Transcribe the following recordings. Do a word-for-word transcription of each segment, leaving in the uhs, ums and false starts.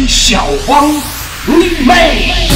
小汪 remake。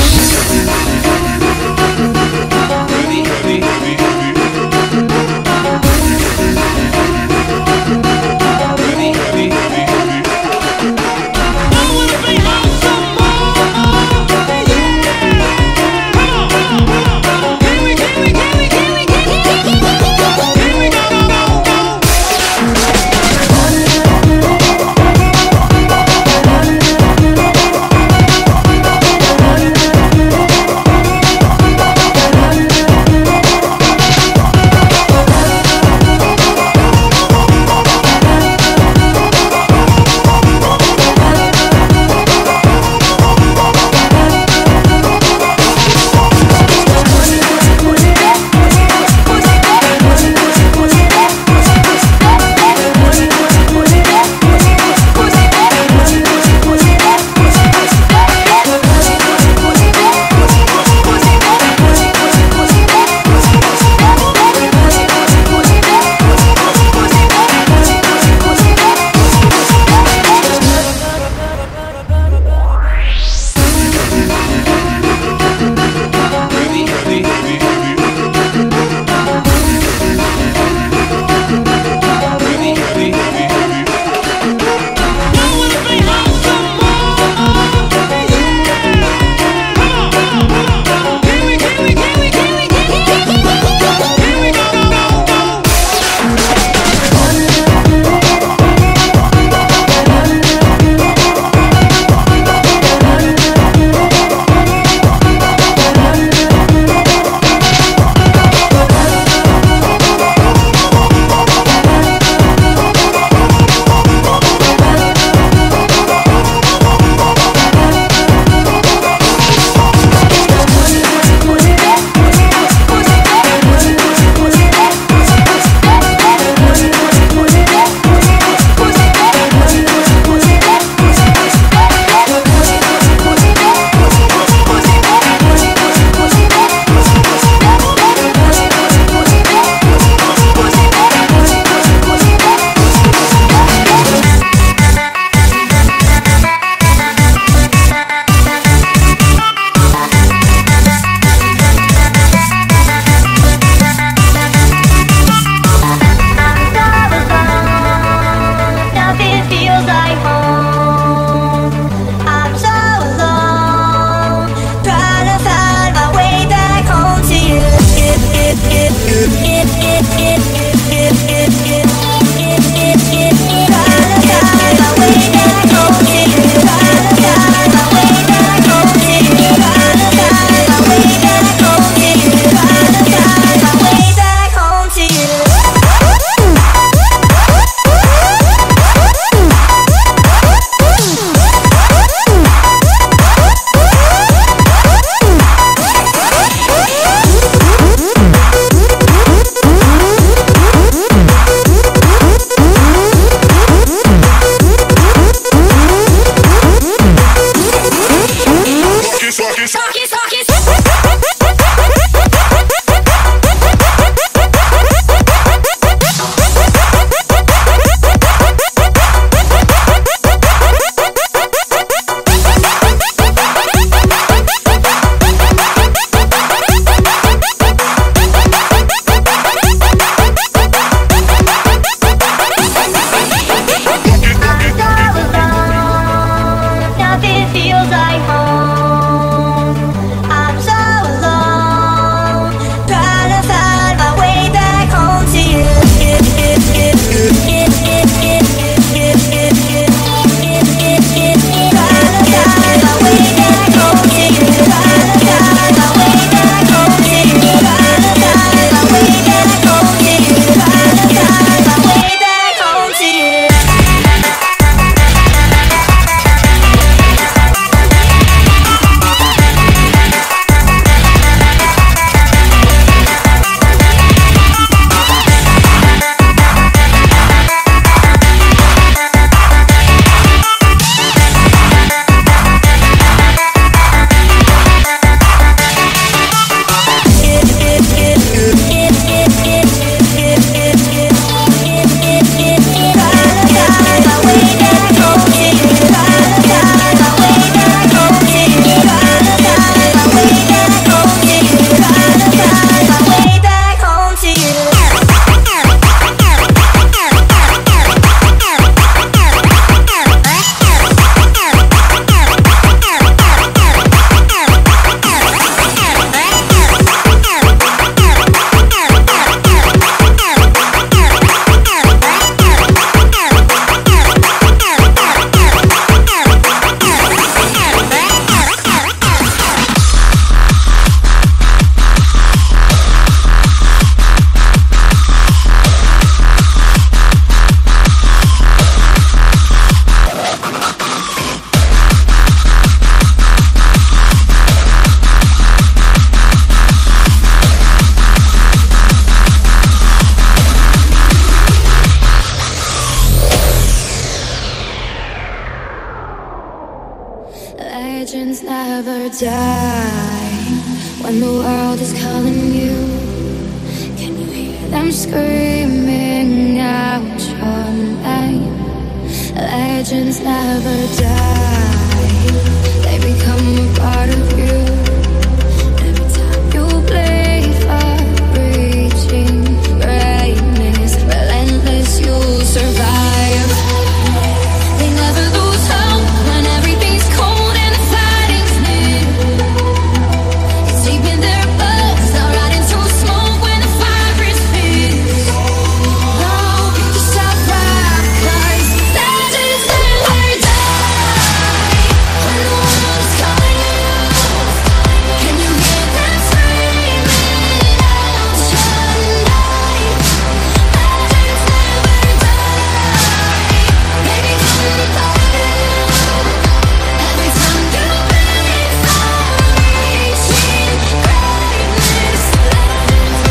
Legends never die when the world is calling you. Can you hear them screaming out your name? Legends never die, they become a part of you. Every time you play for reaching greatness, relentless, you'll survive. They never lose hope when everything's cold and the fighting's near. It's deep in their bones, they'll ride into smoke when the fire is fierce. Oh, pick yourself up, 'cause legends never die when the world's calling you. Can you hear them screaming out your name? Legends never die, they become a part of you. Every time you play for reaching greatness, legends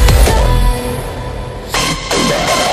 never die.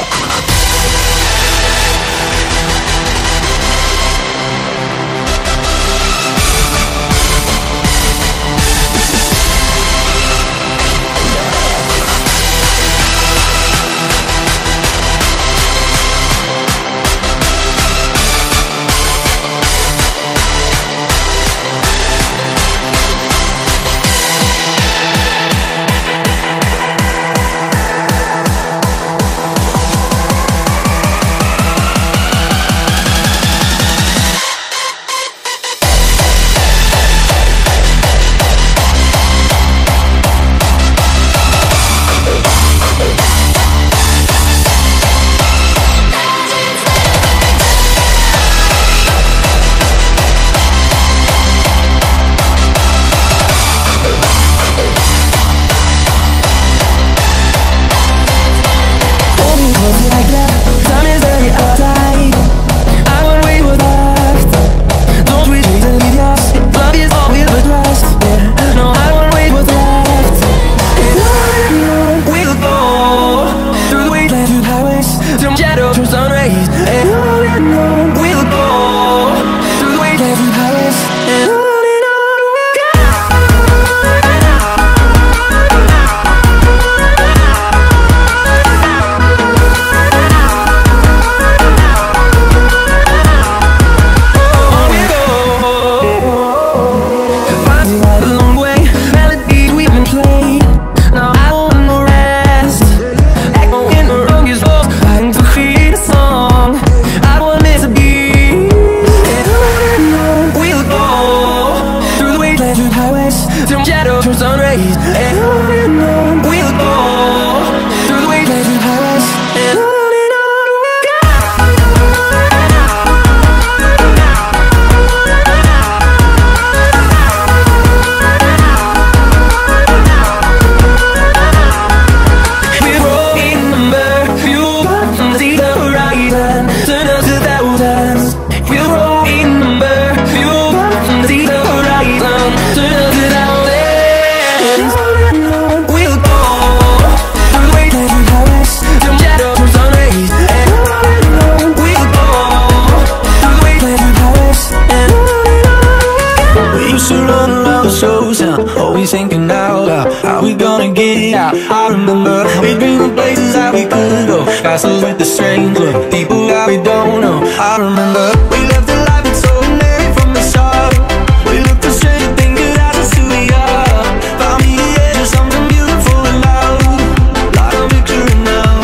Always thinking out loud, how we gonna get out? I remember we dreamed of places that we could go, castles with the strange look, people that we don't know. I remember we lived a life that's so ordinary from the start. We looked for stranger things, good as us who we are. Found me the edge of something beautiful and loud, like I'm picturing now.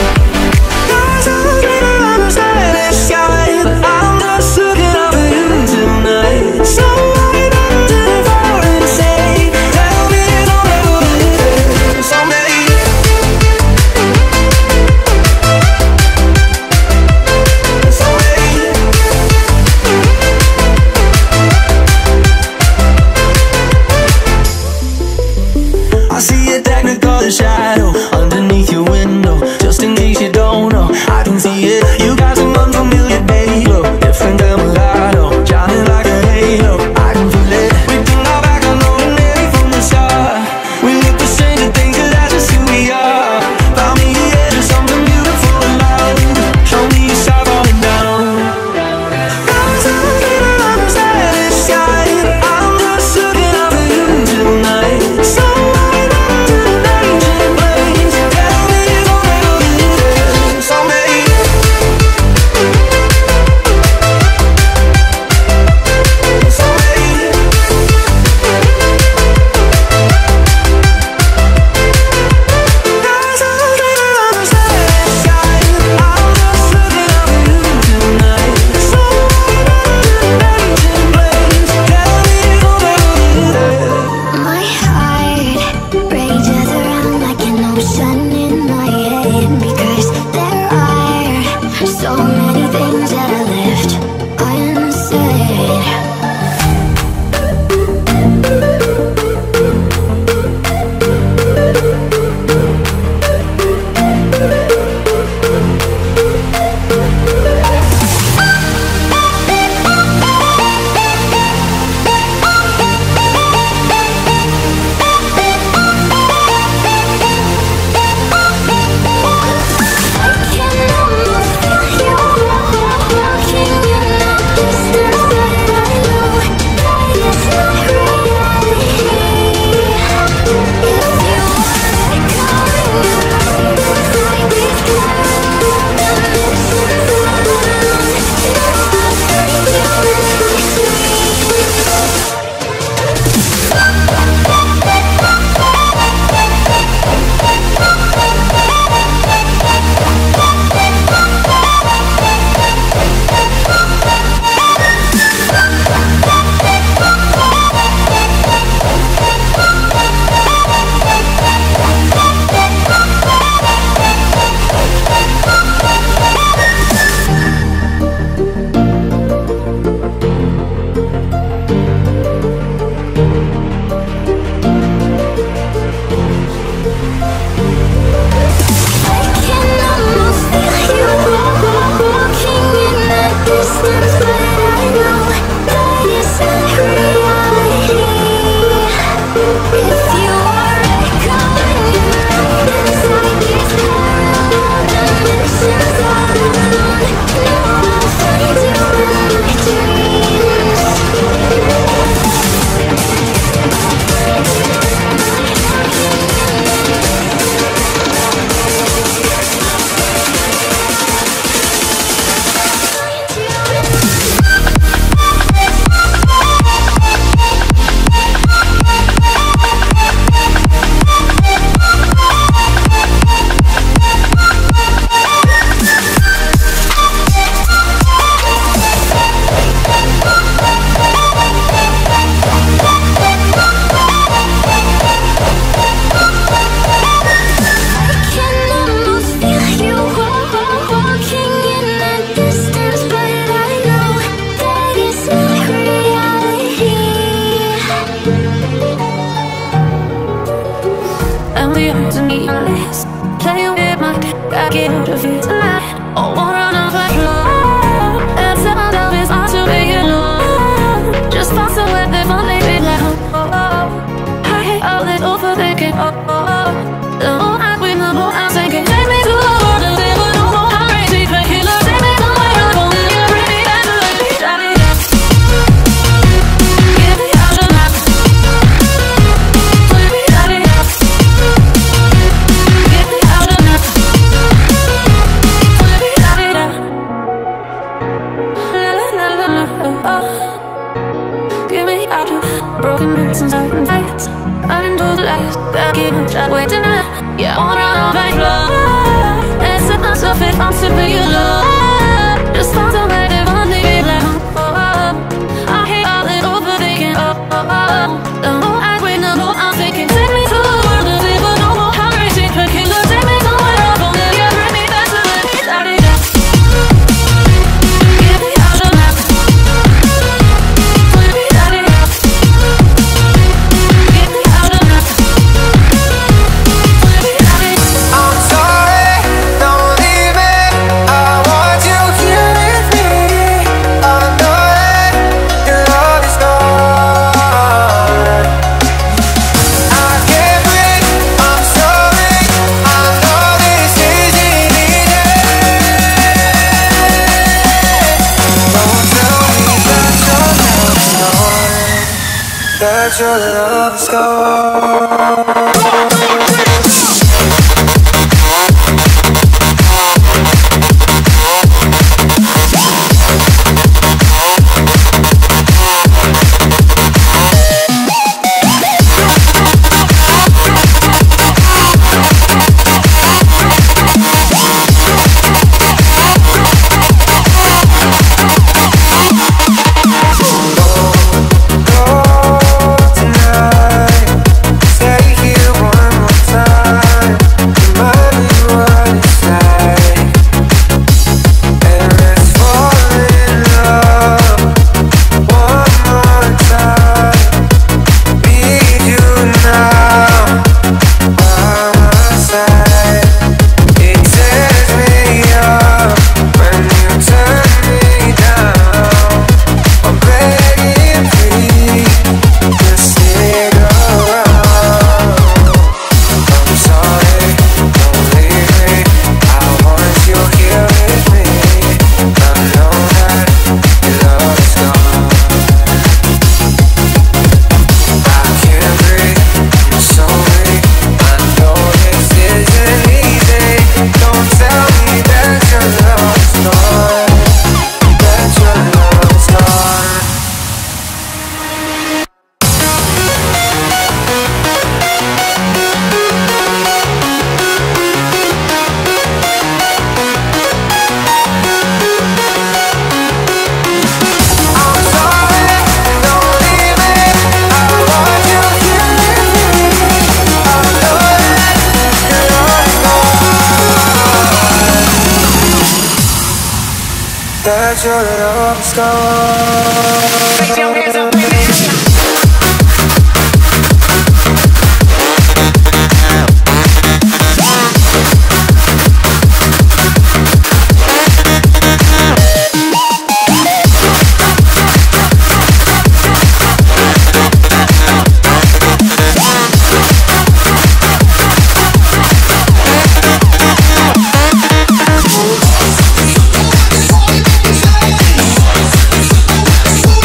Cause I was dreaming of a stylish sky, but I'm just looking up at you tonight. So I run to the fire and say, tell me you don't ever believe someday. Someday Oh, wanna know for sure. And someone else is on to be alone. Just pass away the fun they be like, oh, oh, oh. I hate all this overthinking, oh, oh, oh. The more I win, the more I'm thinking. Take me to the world and live with no more crazy killer. Take me somewhere I'm going, you bring me back to the beach. I need that. Get me out of my. Put me out of here. Get me out of my. Put me out of here. La la la la la. Oh, oh. Get me out of broken boots and certain fights. Running through the lights, gotta keep on trying to wait tonight. Yeah, I wanna know my love. And set myself if I'm to be alone. Just find somewhere to find me, be like, oh, oh, oh. I hate all this overthinking, oh, oh, oh. The more I wait, the more I'm thinking. Take me to the world to live with no more crazy killer. Take me somewhere up on the yeah, bring me back to the beach. I need that. Get me out of my. Put me out of here. Get me out of my. Put me out of here. I'm sorry, don't leave me. I want you here with me. I know that your love is gone. I can't breathe, I'm sorry. I know this isn't easy. Don't tell me that your love is gone. That your love is gone. Stay here one more time. Remind me what it's like. And let's fall in love one more time. Need you now by my side. It tears me up when you turn me down. I'm begging, please, just stick around. I'm sorry, don't leave me. I want you here with me. I know that your love is gone. I can't breathe, I'm sorry. I know this isn't easy. Don't tell me that your love is gone. That your love is gone. I'm sorry, don't leave me. I want you here with me. I know that your love is gone. That your love is gone. Raise your hands up, baby. We'll be right back.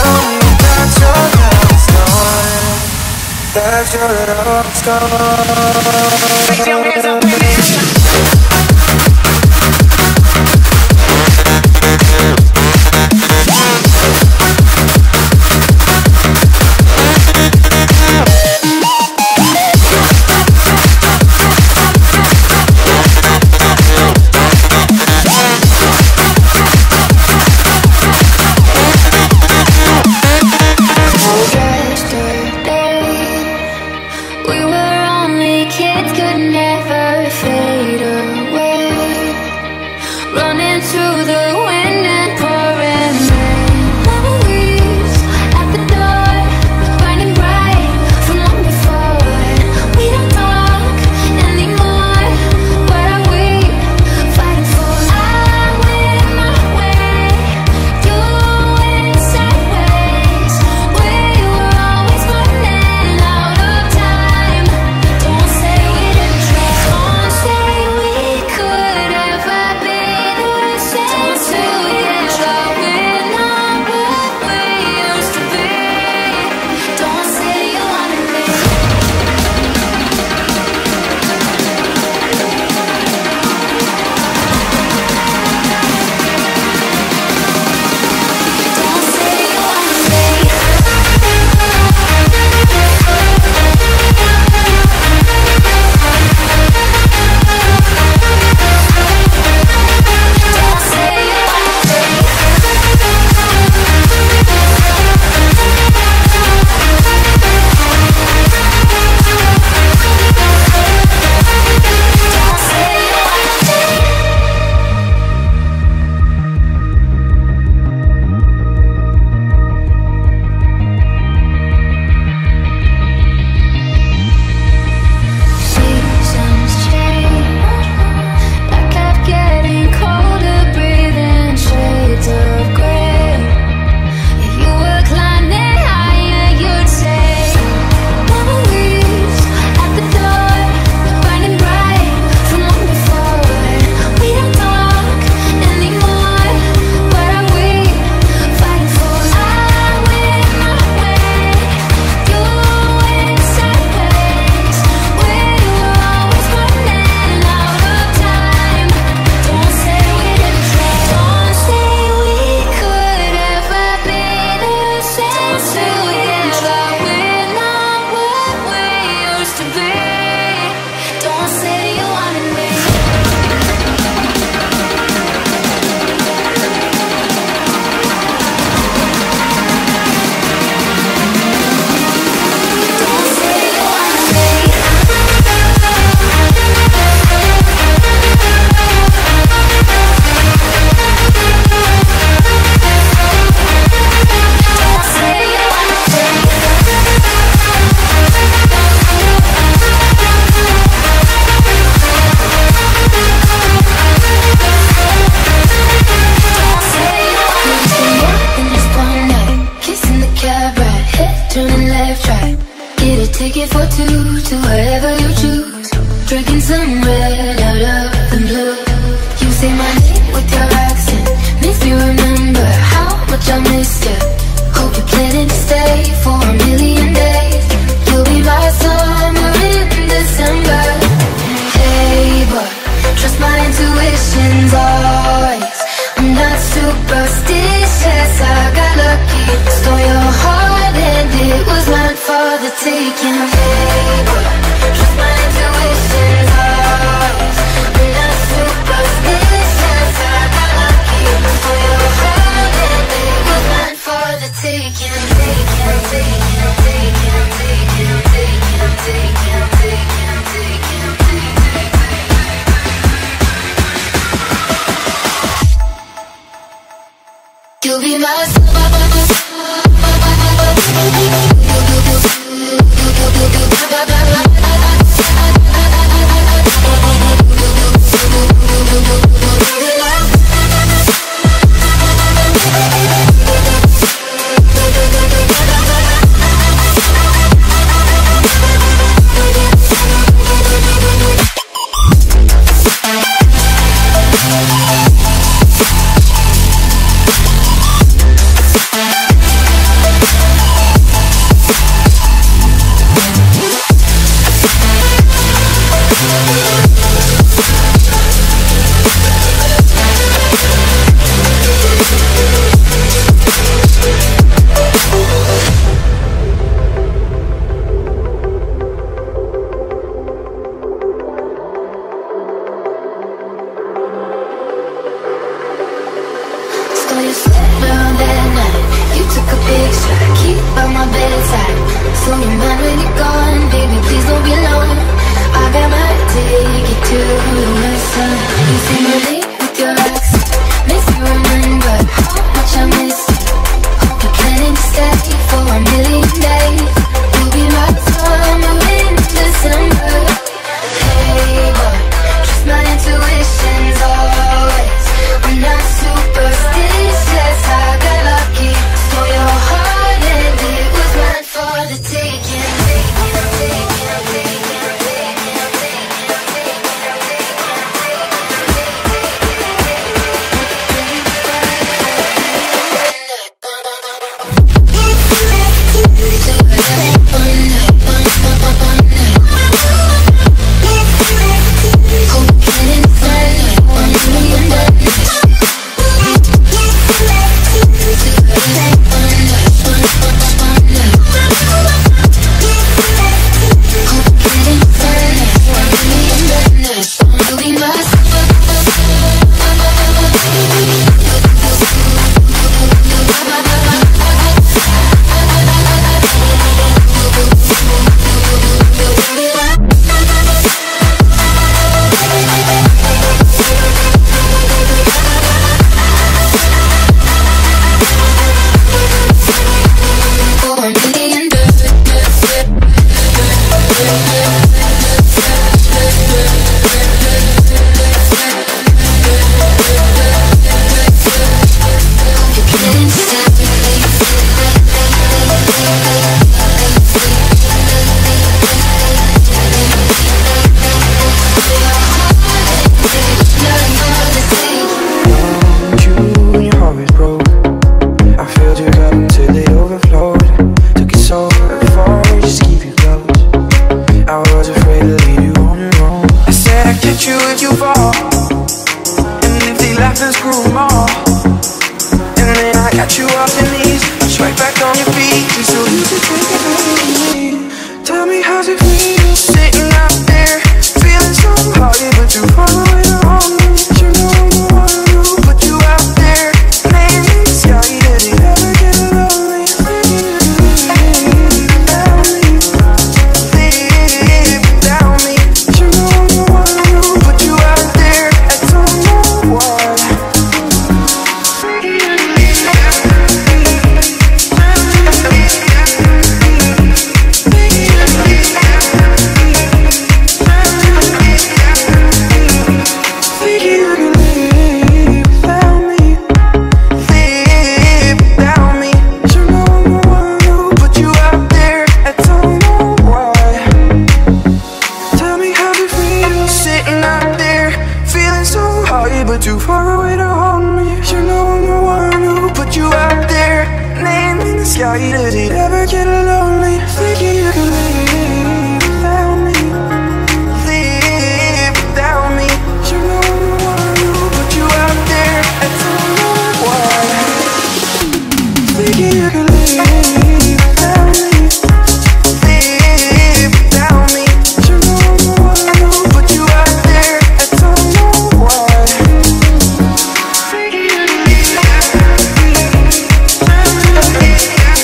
tell me that your love's gone, that your love's gone. Raise your hands up in the air. ticket for two to wherever you choose. Drinking some red out of the blue. You say my name with your accent, makes me remember how much I missed you. Hope you're planning to stay for a million days. You'll be my summer in December. Hey, but trust my intuitions always. I'm not superstitious, I got lucky. Stole your heart and it was mine for the taking. Hey, but trust my intuitions always. I'm not superstitious, I got lucky. Stole your heart and it was mine for the taking. Taking, taking, taking, taking, taking, taking, taking, taking, taking. You'll be my shy. Does it ever get lonely thinking you can live without me? Live without me. You know I wanna put you out there, and don't know why. Thinking you can live without me. Live without me. You know I wanna put you out there, and don't know why. Thinking you can live without me.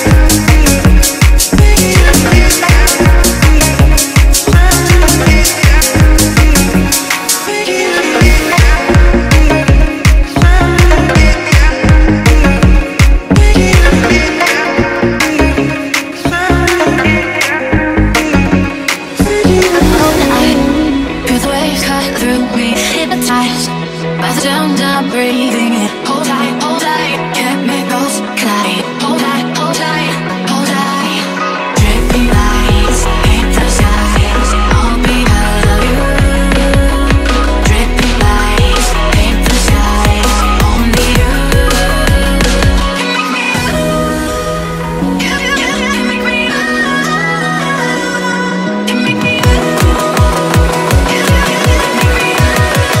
Breathing it, hold tight, hold tight, chemicals collide. Hold tight, hold tight, hold tight. Dripping lights paint the skies, all because of you. Dripping lights paint the skies, only you. You, you, you, you make me love. You make me love. You, you, you, you make me love.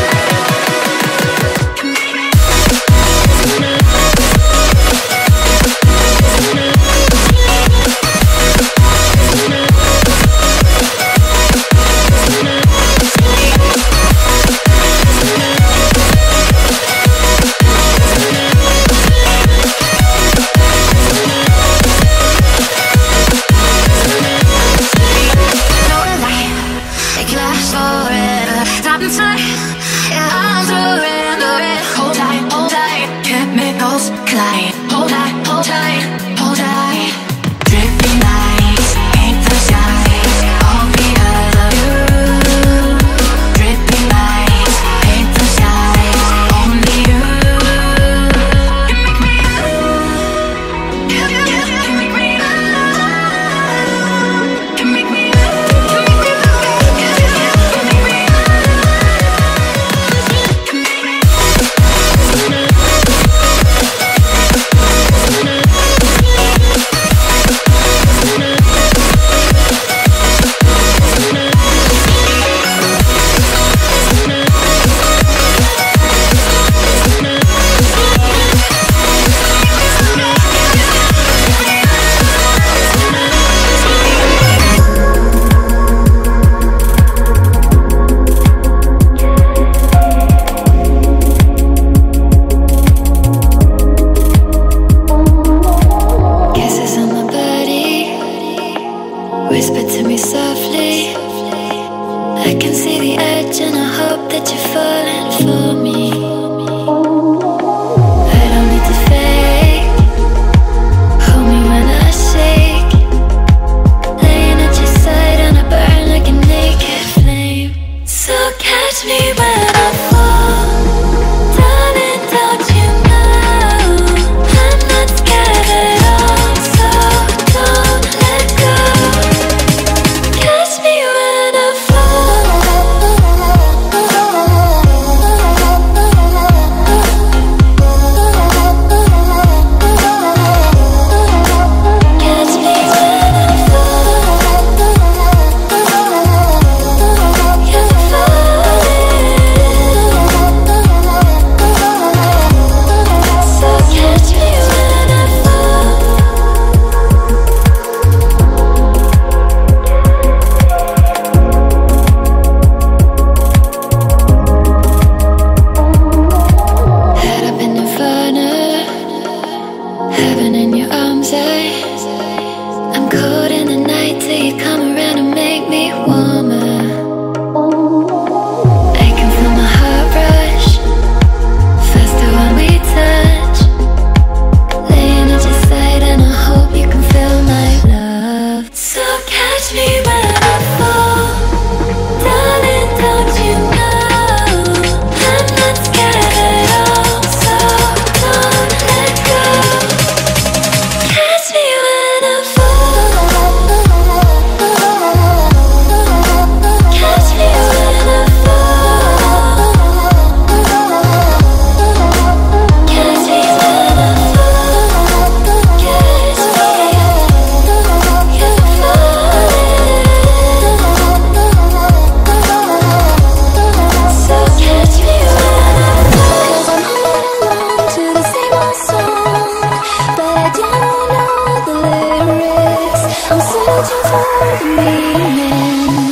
Whisper to me softly. I can see the edge and I hope that you're falling for me. I don't need to fake. Hold me when I shake. Laying at your side and I burn like a naked flame. So catch me when I fall. Darling, don't you know I'm not scared at all. So don't let go. Catch me when I Catch me when I fall. You're falling. So catch me when I fall. Head up in Nirvana, heaven in your arms, I I'm cold in the night till you come around and make me warmer. I can feel my heart rush faster when we touch. Laying at your side and I hope you can feel my love. So catch me when I fall. Darling, don't you know I'm not scared at all. So don't let go. Catch me when I fall. searching for the meaning.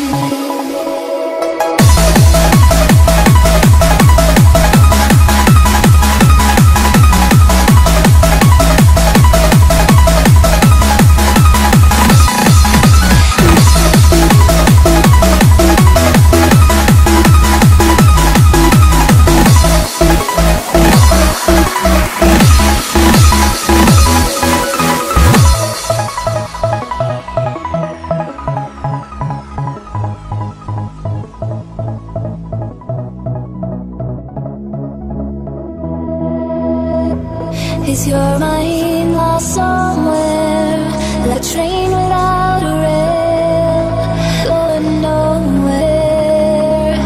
Is your mind lost somewhere, like a train without a rail, going nowhere?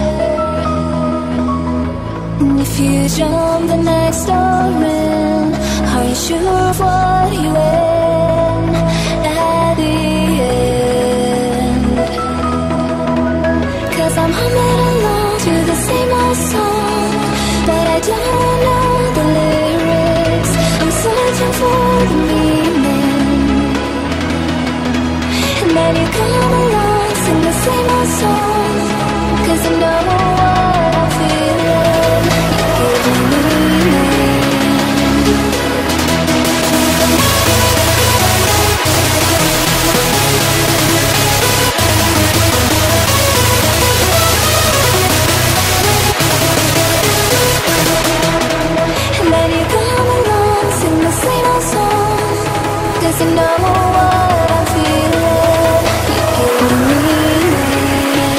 And if you jump the next door in, are you sure of what you win at the end? 'Cause I'm humming along to the same old song, but I don't know the lyrics. I'm searching for the meaning. And then you come along, sing the same old song, 'cause I know what I'm feeling. You give me meaning. And then you come along, sing the same old song, 'cause you know what I'm feeling. You give me meaning.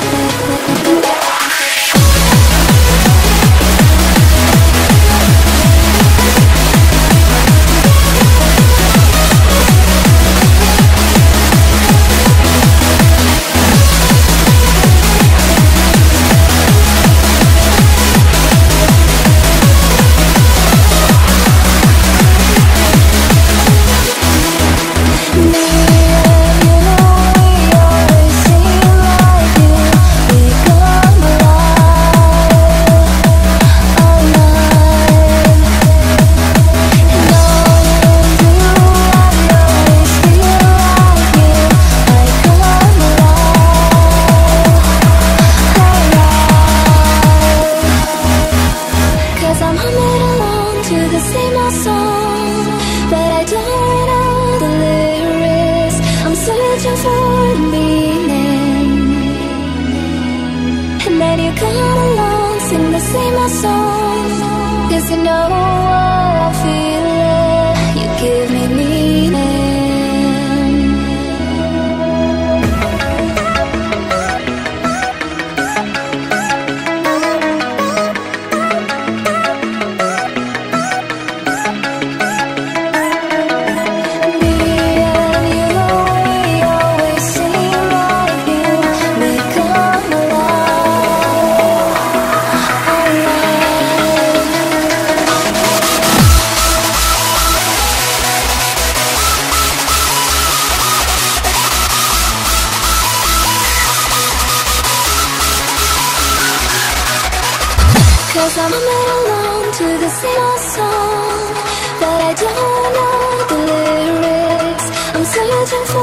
Cause I'm humming along to the same old song, but I don't know the lyrics. I'm searching for